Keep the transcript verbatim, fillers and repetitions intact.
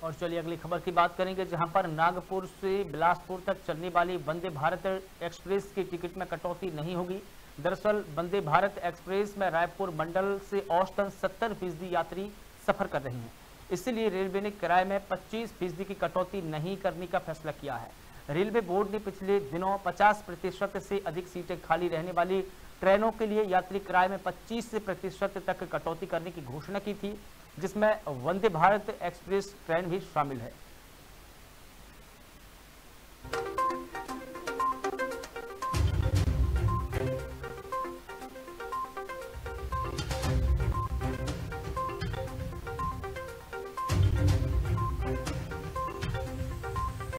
और चलिए अगली खबर की बात करेंगे, जहां पर नागपुर से बिलासपुर तक चलने वाली वंदे भारत एक्सप्रेस की टिकट में कटौती नहीं होगी। दरअसल वंदे भारत एक्सप्रेस में रायपुर मंडल से औसतन सत्तर फीसदी यात्री सफर कर रहे हैं। इसलिए रेलवे ने किराए में पच्चीस फीसदी की कटौती नहीं करने का फैसला किया है। रेलवे बोर्ड ने पिछले दिनों पचास प्रतिशत से अधिक सीटें खाली रहने वाली ट्रेनों के लिए यात्री किराए में पच्चीस प्रतिशत तक कटौती करने की घोषणा की थी, जिसमें वंदे भारत एक्सप्रेस ट्रेन भी शामिल है।